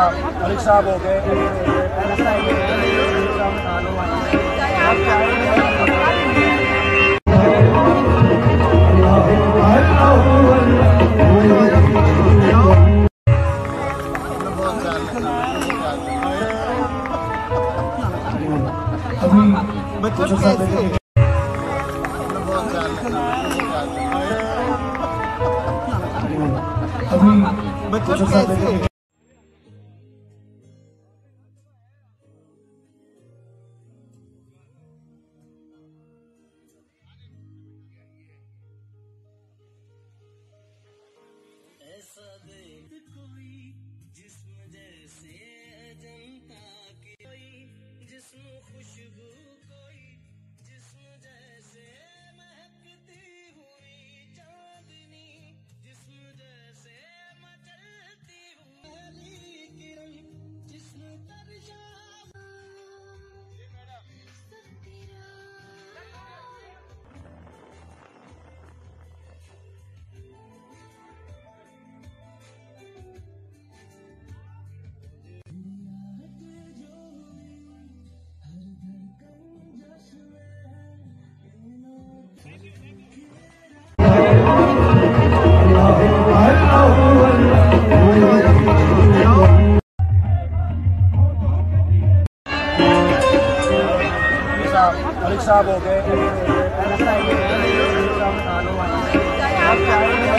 मलिक साहब हो गए। बच्चों कैसे बच्चों कैसे ऐसा देख कोई जिस्म जैसे अजंता की, कोई जिस्म खुशबू, कोई जिस्म जैसे महकती हुई चांदनी, जिस्म जैसे मचलती हुई किरण, जिस्म तरशा मलिक साहब हो गए।